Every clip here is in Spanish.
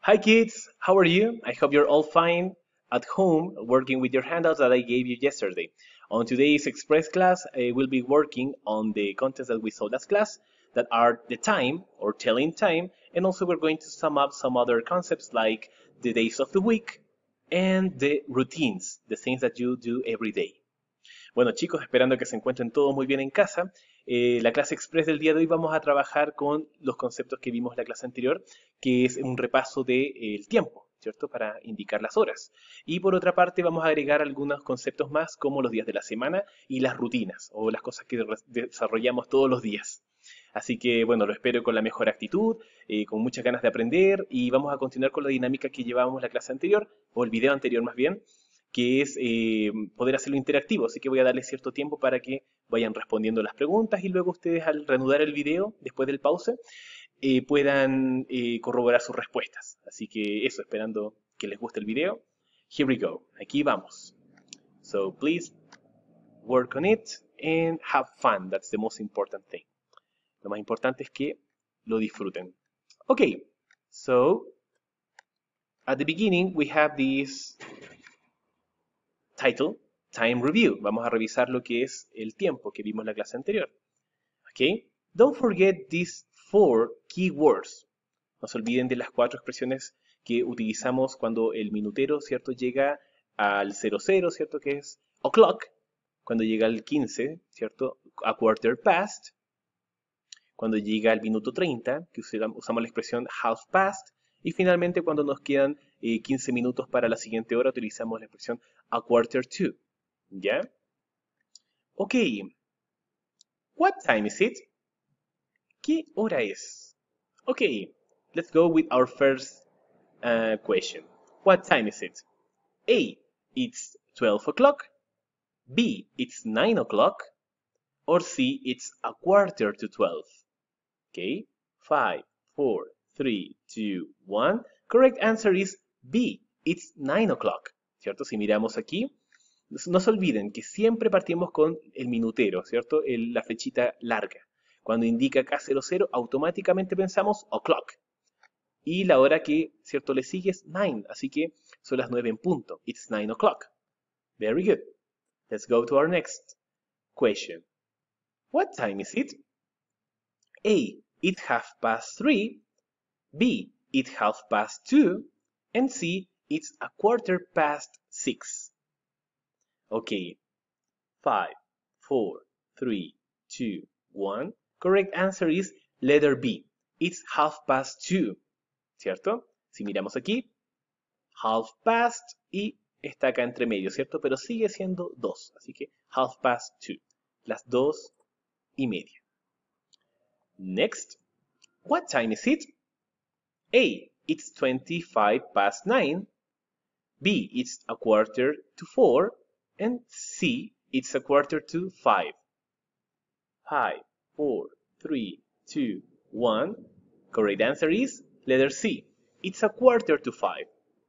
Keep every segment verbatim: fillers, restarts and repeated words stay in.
Hi kids, how are you? I hope you're all fine at home working with your handouts that I gave you yesterday. On today's Express class, I will be working on the contents that we saw last class that are the time or telling time, and also we're going to sum up some other concepts like the days of the week and the routines, the things that you do every day. Bueno chicos, esperando que se encuentren todos muy bien en casa, eh, la clase express del día de hoy vamos a trabajar con los conceptos que vimos en la clase anterior, que es un repaso del de, eh, tiempo, ¿cierto? Para indicar las horas. Y por otra parte vamos a agregar algunos conceptos más como los días de la semana y las rutinas o las cosas que desarrollamos todos los días. Así que bueno, lo espero con la mejor actitud, eh, con muchas ganas de aprender y vamos a continuar con la dinámica que llevábamos la clase anterior, o el video anterior más bien, que es eh, poder hacerlo interactivo, así que voy a darle cierto tiempo para que vayan respondiendo las preguntas y luego ustedes al reanudar el video, después del pause, eh, puedan eh, corroborar sus respuestas. Así que eso, esperando que les guste el video. Here we go, aquí vamos. So please work on it and have fun, that's the most important thing. Lo más importante es que lo disfruten. Okay, so at the beginning we have this title, Time Review. Vamos a revisar lo que es el tiempo que vimos en la clase anterior. Okay? Don't forget these four keywords. No se olviden de las cuatro expresiones que utilizamos cuando el minutero, ¿cierto? Llega al cero cero, ¿cierto? Que es o'clock. Cuando llega al quince, ¿cierto? A quarter past. Cuando llega al minuto treinta, que usamos la expresión half past. Y finalmente, cuando nos quedan eh, quince minutos para la siguiente hora, utilizamos la expresión a quarter to. ¿Ya? Ok. What time is it? ¿Qué hora es? Ok. Let's go with our first uh, question. What time is it? A. It's twelve o'clock. B. It's nine o'clock. Or C. It's a quarter to twelve. Okay. Five, four, three, two, one. Correct answer is B. It's nine o'clock. ¿Cierto? Si miramos aquí, no se olviden que siempre partimos con el minutero, ¿cierto? El, la flechita larga. Cuando indica acá cero cero, automáticamente pensamos o'clock. Y la hora que, ¿cierto? Le sigue es nine, así que son las nueve en punto. It's nine o'clock. Very good. Let's go to our next question. What time is it? A. It's half past three. B. It's half past two. And C. It's a quarter past six. Okay. Five, four, three, two, one. Correct answer is letter B. It's half past two. ¿Cierto? Si miramos aquí, half past y está acá entre medio, ¿cierto? Pero sigue siendo dos. Así que half past two. Las dos y media. Next. What time is it? A. It's twenty-five past nine. B. It's a quarter to four. And C. It's a quarter to five. Five, four, three, two, one. Correct answer is letter C. It's a quarter to five.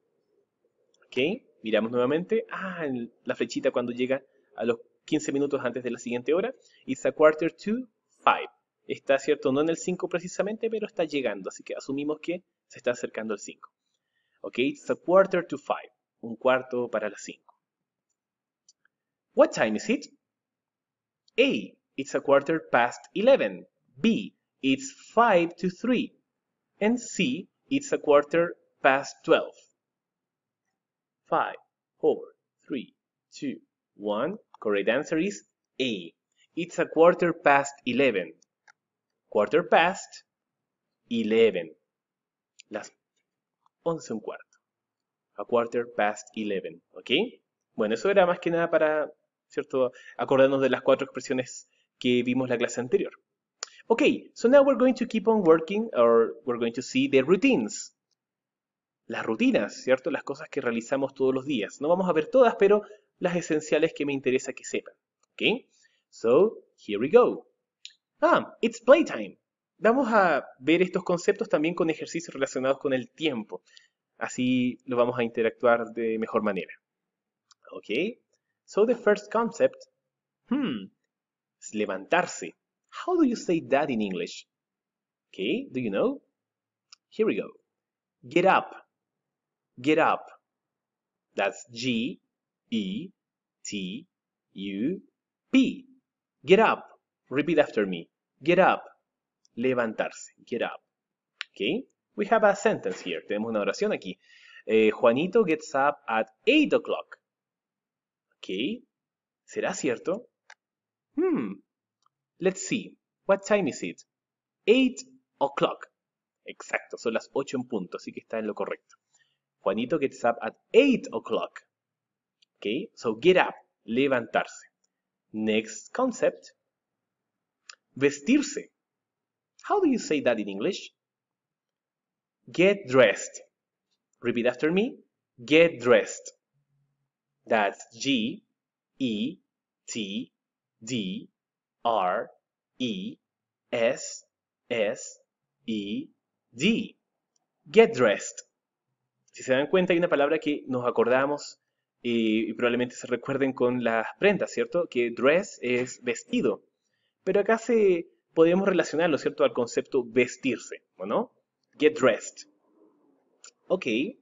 Ok, miramos nuevamente. Ah, la flechita cuando llega a los quince minutos antes de la siguiente hora. It's a quarter to five. Está, cierto, no en el cinco precisamente, pero está llegando. Así que asumimos que se está acercando al cinco. Ok, it's a quarter to five. Un cuarto para las cinco. What time is it? A. It's a quarter past eleven. B. It's five to three. And C. It's a quarter past twelve. Five, four, three, two, one. Correct answer is A. It's a quarter past eleven. Quarter past eleven. Las once un cuarto. A quarter past eleven. ¿Ok? Bueno, eso era más que nada para, ¿cierto?, acordarnos de las cuatro expresiones que vimos la clase anterior. Okay, so now we're going to keep on working, or we're going to see the routines. Las rutinas, ¿cierto? Las cosas que realizamos todos los días. No vamos a ver todas, pero las esenciales que me interesa que sepan. Okay, so here we go. Ah, it's playtime. Vamos a ver estos conceptos también con ejercicios relacionados con el tiempo. Así lo vamos a interactuar de mejor manera. Okay, so the first concept, hmm, es levantarse. How do you say that in English? Okay, do you know? Here we go. Get up. Get up. That's G E T U P. Get up. Repeat after me. Get up. Levantarse. Get up. Okay? We have a sentence here. Tenemos una oración aquí. Eh, Juanito gets up at eight o'clock. Okay. ¿Será cierto? Hmm. Let's see. What time is it? eight o'clock. Exacto, son las ocho en punto, así que está en lo correcto. Juanito gets up at eight o'clock. Okay, so get up, levantarse. Next concept. Vestirse. How do you say that in English? Get dressed. Repeat after me. Get dressed. That's G E T D R E S S E D. Get dressed. Si se dan cuenta, hay una palabra que nos acordamos eh, y probablemente se recuerden con las prendas, ¿cierto? Que dress es vestido. Pero acá se podemos relacionarlo, ¿cierto? Al concepto vestirse, ¿o no? Get dressed. Ok.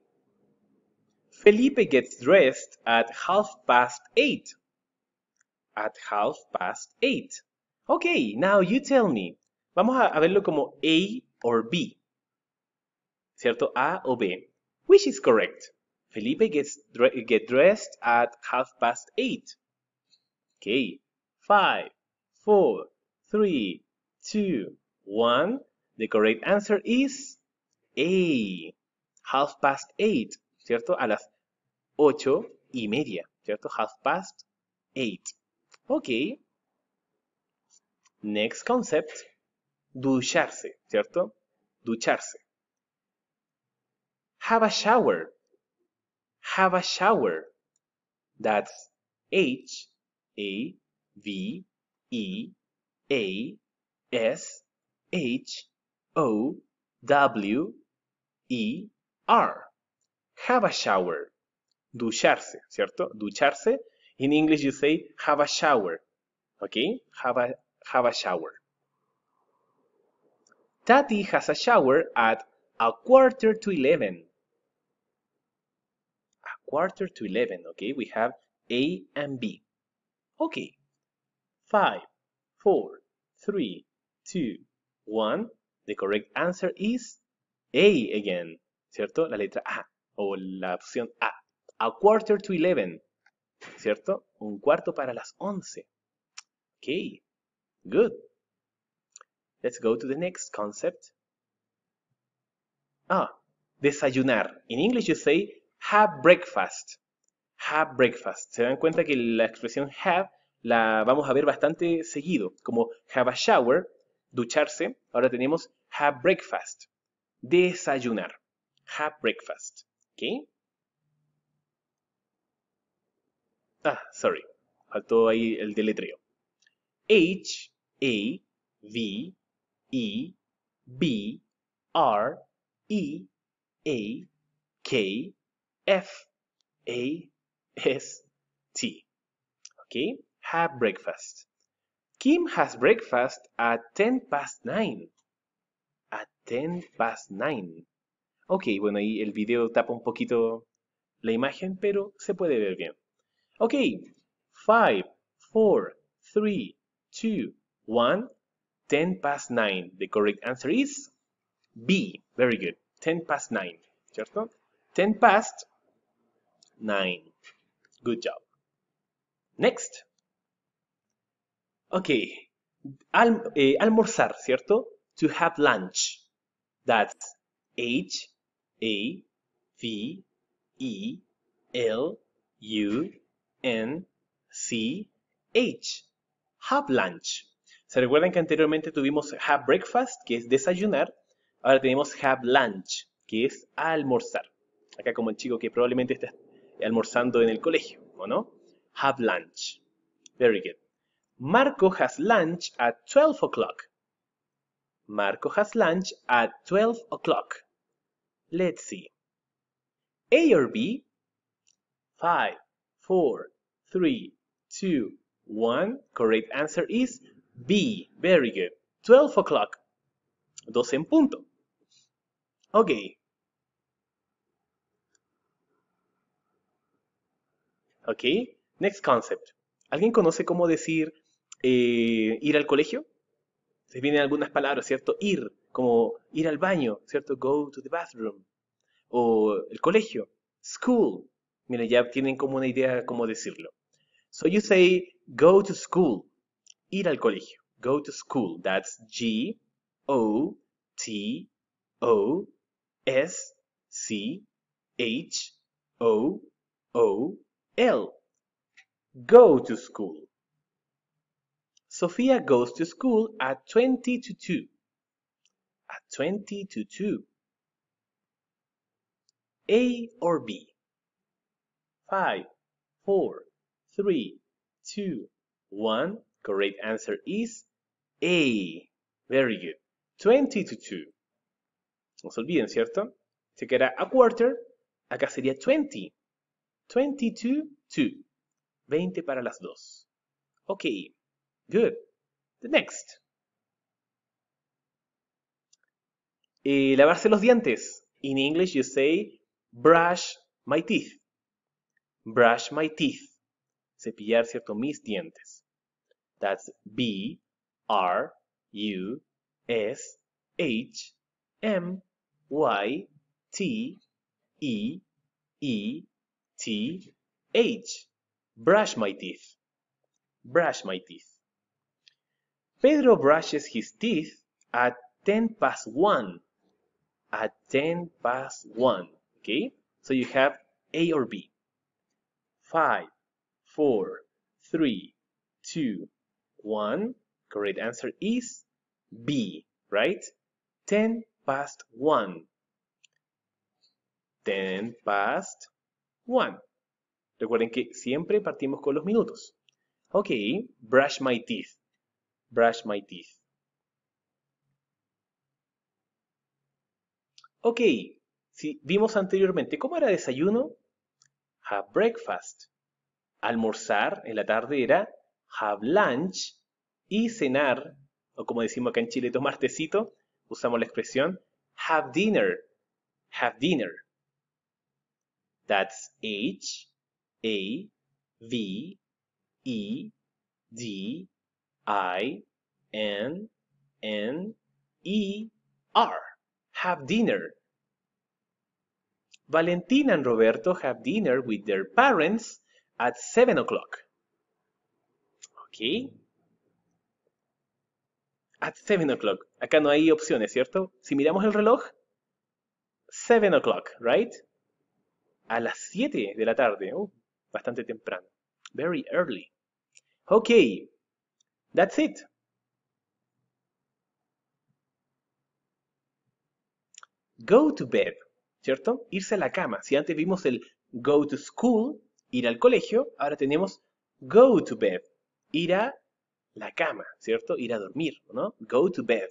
Felipe gets dressed at half past eight. At half past eight. Ok, now you tell me. Vamos a, a verlo como A or B. ¿Cierto? A o B. Which is correct? Felipe gets get dressed at half past eight. Okay. Five, four, three, two, one. The correct answer is A. Half past eight. ¿Cierto? A las ocho y media. ¿Cierto? Half past eight. Okay. Next concept. Ducharse. ¿Cierto? Ducharse. Have a shower. Have a shower. That's H A V E A S H O W E R. Have a shower. Ducharse, ¿cierto? Ducharse. In English you say have a shower. Okay? Have a, have a shower. Tati has a shower at a quarter to eleven. A quarter to eleven, okay? We have A and B. Okay. Five, four, three, two, one. The correct answer is A again, ¿cierto? La letra A, o la opción A. A quarter to eleven, ¿cierto? Un cuarto para las once. Okay, good. Let's go to the next concept. Ah, desayunar. In English you say have breakfast. Have breakfast. Se dan cuenta que la expresión have la vamos a ver bastante seguido. Como have a shower, ducharse. Ahora tenemos have breakfast. Desayunar. Have breakfast. ¿Ok? Ah, sorry. Faltó ahí el deletreo. H A V E B R E A K F A S T. Okay? Have breakfast. Kim has breakfast at ten past nine. At ten past nine. Ok, bueno, ahí el video tapa un poquito la imagen, pero se puede ver bien. Ok, five, four, three, two, one. ten past nine. The correct answer is B. Very good. ten past nine. ¿Cierto? ten past nine. Good job. Next. Ok. Al, eh, almorzar, ¿cierto? To have lunch. That's H A V E L U N C H. Have lunch. ¿Se recuerdan que anteriormente tuvimos have breakfast, que es desayunar? Ahora tenemos have lunch, que es almorzar. Acá como el chico que probablemente está almorzando en el colegio, ¿o no? Have lunch. Very good. Marco has lunch at twelve o'clock. Marco has lunch at twelve o'clock. Let's see. A or B? Five, four, three, two, one. Correct answer is B. Very good. twelve o'clock. doce en punto. Ok. ¿Ok? Next concept. ¿Alguien conoce cómo decir eh, ir al colegio? Se vienen algunas palabras, ¿cierto? Ir, como ir al baño, ¿cierto? Go to the bathroom. O el colegio, school. Miren, ya tienen como una idea de cómo decirlo. So you say go to school, ir al colegio. Go to school. That's G O T O S C H O O L. Go to school. Sophia goes to school at twenty to two. At twenty to two. A or B? Five, four, three, two, one. Correct answer is A. Very good. twenty to two. No se olviden, ¿cierto? Si que era a quarter, acá sería twenty. twenty to two. veinte para las dos. Ok. Good. The next. Eh, lavarse los dientes. In English you say brush my teeth. Brush my teeth. Cepillar, ¿cierto? Mis dientes. That's B R U S H M Y T E E T H. Brush my teeth. Brush my teeth. Pedro brushes his teeth at ten past one. At ten past one. Okay? So you have A or B. Five, four, three, two, one. Correct answer is B, right? ten past one. ten past one. Recuerden que siempre partimos con los minutos. Ok, brush my teeth. Brush my teeth. Ok, si vimos anteriormente, ¿cómo era desayuno? Have breakfast. Almorzar en la tarde era have lunch. Y cenar, o como decimos acá en Chile, tomar tecito, usamos la expresión have dinner. Have dinner. That's H A V E D I N N E R. Have dinner. Valentina and Roberto have dinner with their parents at seven o'clock. Ok. At seven o'clock. Acá no hay opciones, ¿cierto? Si miramos el reloj, seven o'clock, right? A las siete de la tarde. Uh, bastante temprano. Very early. Ok. That's it. Go to bed, ¿cierto? Irse a la cama. Si antes vimos el go to school, ir al colegio, ahora tenemos go to bed, ir a la cama, ¿cierto? Ir a dormir, ¿no? Go to bed.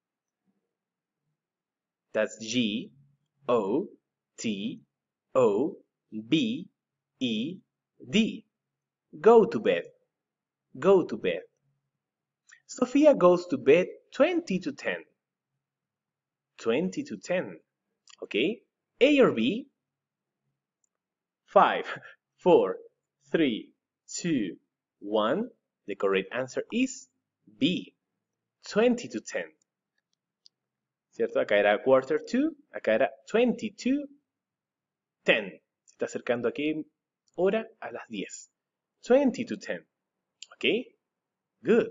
That's G O T O B E D. Go to bed. Go to bed. Sophia goes to bed twenty to ten. twenty to ten. Okay? A or B? five, four, three, two, one. The correct answer is B. twenty to ten. ¿Cierto? Acá era quarter to, acá era twenty to ten. Se está acercando aquí hora a las diez. twenty to ten. Okay? Good.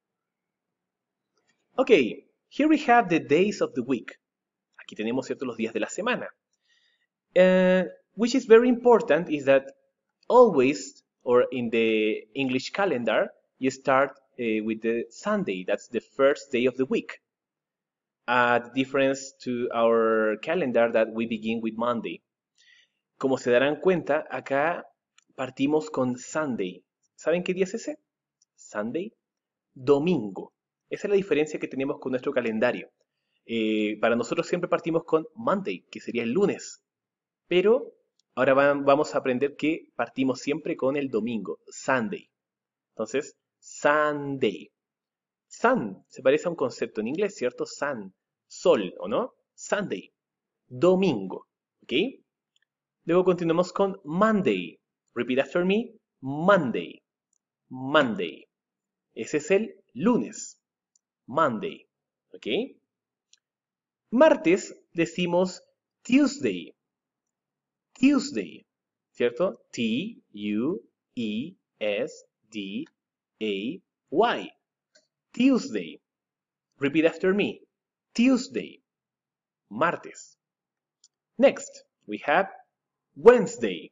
Okay, here we have the days of the week. Aquí tenemos, ¿cierto?, los días de la semana. Uh, which is very important is that always, or in the English calendar, you start uh, with the Sunday. That's the first day of the week. A uh, difference to our calendar that we begin with Monday. Como se darán cuenta, acá partimos con Sunday. ¿Saben qué día es ese? Sunday. Domingo. Esa es la diferencia que tenemos con nuestro calendario. Eh, para nosotros siempre partimos con Monday, que sería el lunes. Pero ahora van, vamos a aprender que partimos siempre con el domingo, Sunday. Entonces, Sunday. Sun se parece a un concepto en inglés, ¿cierto? Sun, sol, ¿o no? Sunday, domingo. ¿Ok? Luego continuamos con Monday. Repeat after me. Monday. Monday. Ese es el lunes. Monday. ¿Ok? Martes decimos Tuesday. Tuesday. ¿Cierto? T U E S D A Y. Tuesday. Repeat after me. Tuesday. Martes. Next, we have Wednesday.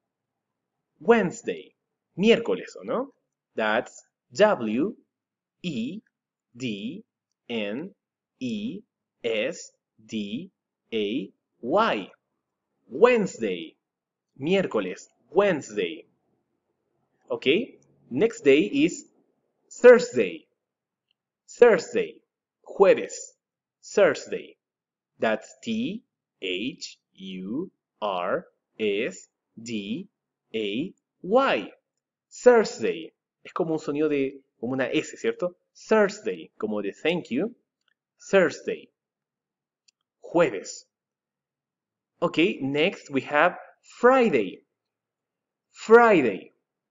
Wednesday. Miércoles, ¿o no? That's W E D N E S D A Y. Wednesday. Miércoles. Wednesday. Okay? Next day is Thursday. Thursday. Jueves. Thursday. That's T H U R S D A Y. Thursday. Es como un sonido de, como una S, ¿cierto? Thursday, como de thank you. Thursday. Jueves. Okay, next we have Friday. Friday.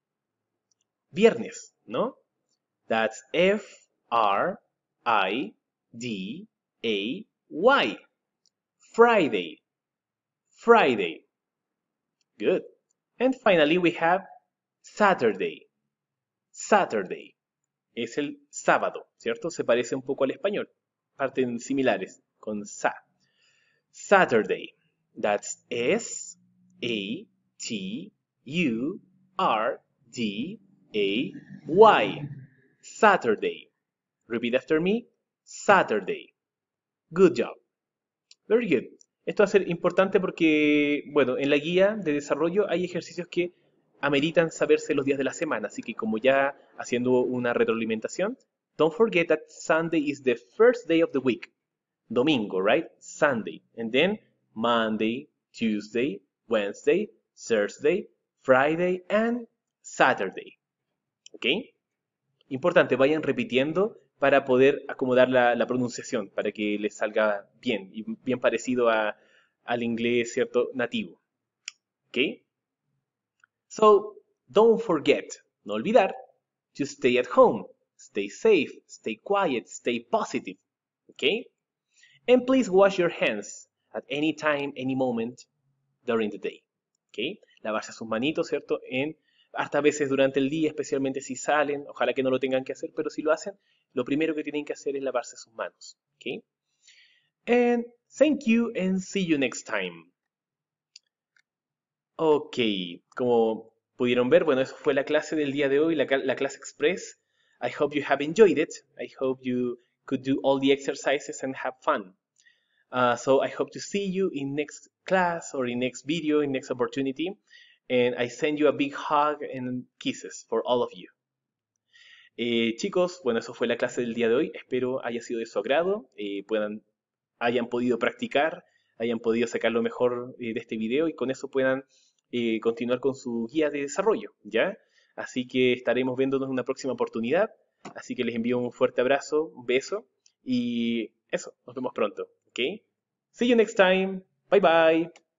Viernes, ¿no? That's F R I D A Y. Friday. Friday. Good. And finally we have Saturday. Saturday. Es el sábado, ¿cierto? Se parece un poco al español. Parten similares con sa. Saturday. That's S A T U R D A Y. Saturday. Repeat after me. Saturday. Good job. Very good. Esto va a ser importante porque, bueno, en la guía de desarrollo hay ejercicios que ameritan saberse los días de la semana. Así que como ya haciendo una retroalimentación, don't forget that Sunday is the first day of the week. Domingo, right? Sunday. And then Monday, Tuesday, Wednesday, Thursday, Friday, and Saturday. ¿Ok? Importante, vayan repitiendo para poder acomodar la, la pronunciación, para que les salga bien, y bien parecido a, al inglés, ¿cierto? Nativo. ¿Ok? So, don't forget, no olvidar, to stay at home, stay safe, stay quiet, stay positive. ¿Ok? And please wash your hands at any time, any moment during the day. ¿Ok? Lavarse sus manitos, ¿cierto? En hasta veces durante el día, especialmente si salen, ojalá que no lo tengan que hacer, pero si lo hacen, lo primero que tienen que hacer es lavarse sus manos. ¿Ok? And thank you and see you next time. Ok, como pudieron ver, bueno, eso fue la clase del día de hoy, la, la clase express. I hope you have enjoyed it. I hope you could do all the exercises and have fun. Uh, so I hope to see you in next class or in next video, in next opportunity. And I send you a big hug and kisses for all of you. Eh, chicos, bueno, eso fue la clase del día de hoy. Espero haya sido de su agrado, eh, puedan, hayan podido practicar, hayan podido sacar lo mejor eh, de este video y con eso puedan eh, continuar con su guía de desarrollo, ¿ya? Así que estaremos viéndonos en una próxima oportunidad. Así que les envío un fuerte abrazo, un beso y eso, nos vemos pronto, ¿ok? See you next time. Bye bye.